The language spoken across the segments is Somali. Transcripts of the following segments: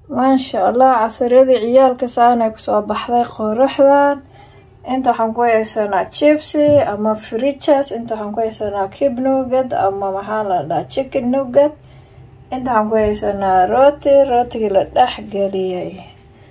ما شاء الله عصريدي عيالك سانا كسو بحضي قروحدان انت حنكوي سانا تشيبسي اما فريتشاس انت حنكوي سانا كيب نوغد اما محالا دا تشيكن نوغد انت حنكوي سانا روتي لدح قليي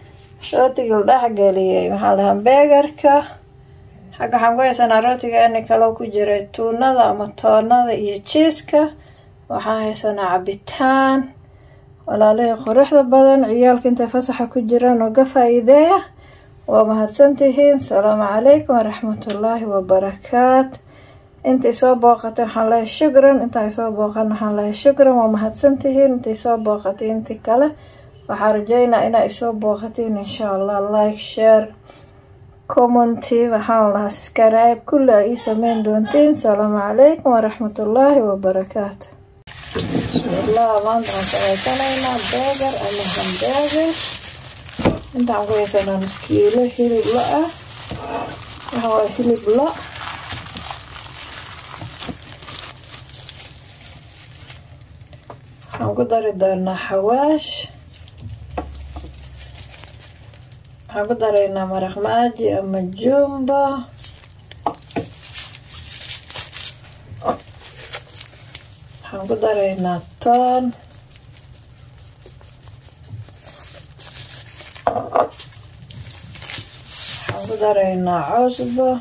محالا همبرجركا حقا حنكوي سانا روتي اني كالو كجيري تونادا اما تورنادا iyo cheeska waxaa haysanaa cabitaan walaalay quruxda badan ciyaalka inta fasaxa ku jiraan oo ka faa'iideeya waa mahadsantihiin salaamu calaykum waraxmatullaahi wabarakaat inta soo booqatay waxaan leeyahay shukran inta soo booqan waxaan leeyahay shukran waa mahadsantihiin inta soo booqatay inta kale waxaan rajaynayaa inay soo booqatiin insha Allah like share comment waxaan la subscribe kullu ay sameyn doontiin salaamu calaykum waraxmatullaahi wabarakaat بسم الله maanta sameysanaynaa burger ama hamburger inta aan ku haysanaa nus kiilo hilib lo ah waxa waa hilib lo waxaan ku dari doonaa xawaash waxaan ku daraynaa maraq maaji ama jumbo waxaan ku daraynaa toon waxaan ku daraynaa cusbo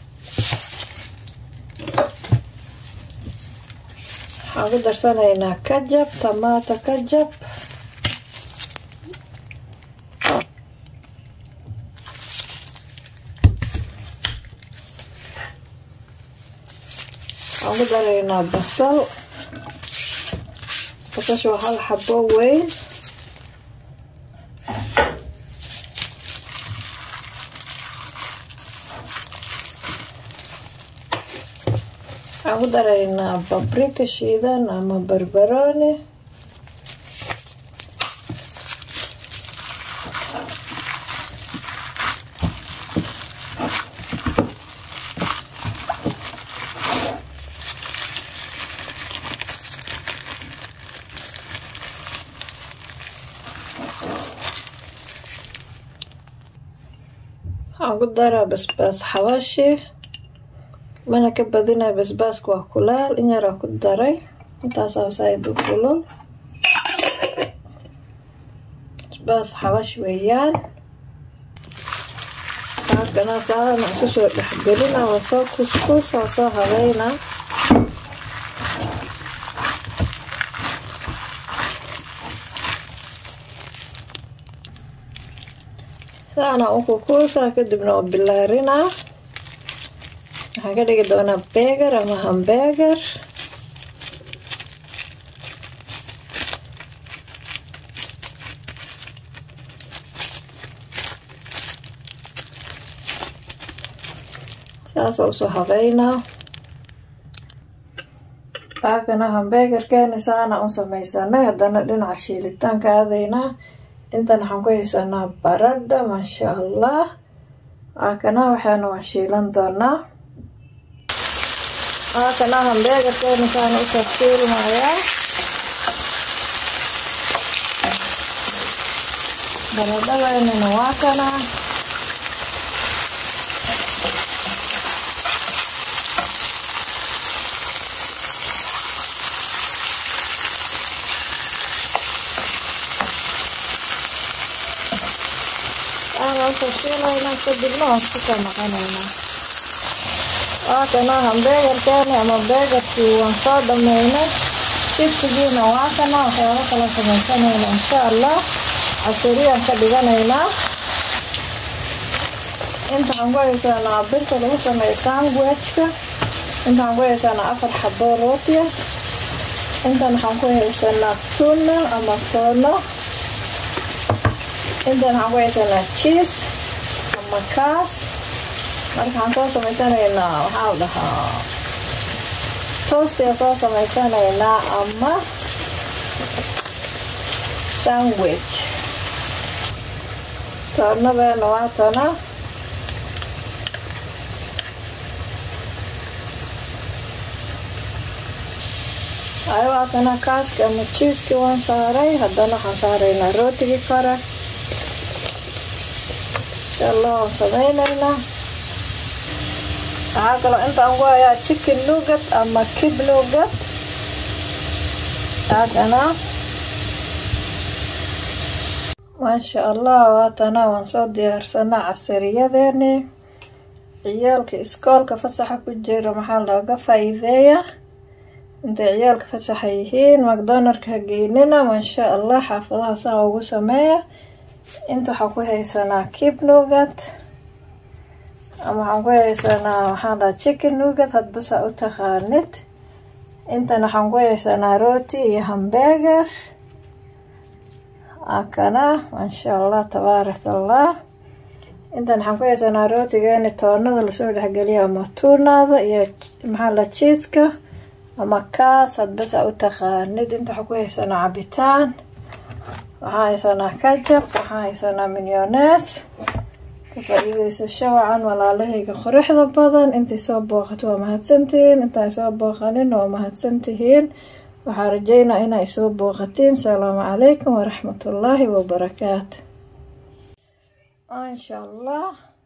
waxaan ku darsanaynaa kajab tomato kajab waxaan ku daraynaa basal basasha waa hal xabo weyn waxaan ku daraynaa paprika shiidan ama barbarooni waxaan ku daraa basbaas xawaashi mana ka badinaa basbaaska waa kulaal in yar ku daray intaasaa saayid u kulul basbaas xawaash weeyaan halkana saana isu soo dhexgelina waa soo kuskus waa soo habeynaa saana u kukuusa kadibna oo bilaarina waxaan ka dhigi doonaa burger ama hamburger saas oo soo habeynaa baakana hamburgerkeena saana u samaysanay haddana dhinaca shiilitaanka aadaynaa intan waxaan ku haysanaa baradho maasha Allah baakana waxaana waan shiilan doonaa baakana hamburgerkeena saana u shiilmayaa baradhadana waa kana kadibna waan isku soo noqonaynaa waa kana hamburgerkeeni ama burgerkii waan soo dhameynay chipsigiina waa kana waxyaabo kala samaysanayna insha Allah casiriyaan ka dhiganaynaa inta aan ku haysanaa birta lagu sameeyo sandwichka inta aan ku haysanaa 4 xabo rootiya intan waxaan ku haysanaa tuna ama tono intan waxaan ku haysanaa cheese ama kaas markaan soo samaysanaynaa waxaa la dhahaa toast soo samaysanaynaa ama sandwich toonadana waa tona أيوة أنا كاسك أما تشيز كوان صاري هدنا حنصارينا روتي كره إن شاء الله سمينا عاقل أنت أنواع تشيكن نوجت أما كيب نوجت أنا ما شاء الله واتنا ونصد ديارسنا عسرياديني عيالك اسكولك فسحة كجيرة محل لوغا فايدية انت عيالك فسحة يهين ماكدونالدك هجينينا ما شاء الله حافظها ساعة وسمية انتو حكوها سنة كيب نوغت اما حكوها سنة محل تشيكن نوغت هتبسا اتخانت انت نحكوها سنة روتي همبرجر أكنا ما شاء الله تبارك الله انت نحكوها سنة روتي جاني تورنada lasoo dhexgeliyo ama tuunada iyo maxaa la cheeska ama kaas had bas u taqaanid inta waxa ku haysanaa cabitaan waxa haysanaa ketchup waxa haysanaa mayonnaise ka faa'iideysasho wacan walaalahayga quruxda badan intii soo booqato waa mahadsantihiin inta soo booqanin waa mahadsantihiin waxaan rajeynaa inay soo booqatiin salaamu calaykum waraxmatullaahi wabarakaatu إن شاء الله